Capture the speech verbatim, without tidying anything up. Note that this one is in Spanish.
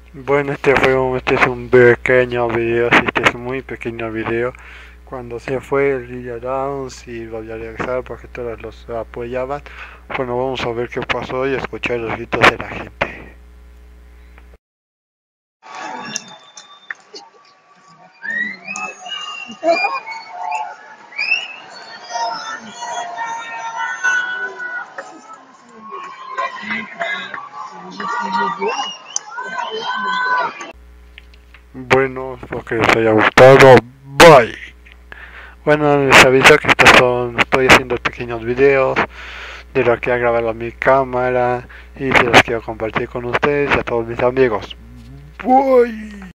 Bueno, este fue un, este es un pequeño video, sí, este es un muy pequeño video. Cuando se fue el Lidia Downs y volvió a regresar porque todos los apoyaban. Bueno, vamos a ver qué pasó y escuchar los gritos de la gente. Bueno, espero que les haya gustado. Bye. Bueno, les aviso que estos son, estoy haciendo pequeños videos de lo que ha grabado mi cámara y se los quiero compartir con ustedes y a todos mis amigos. Bye.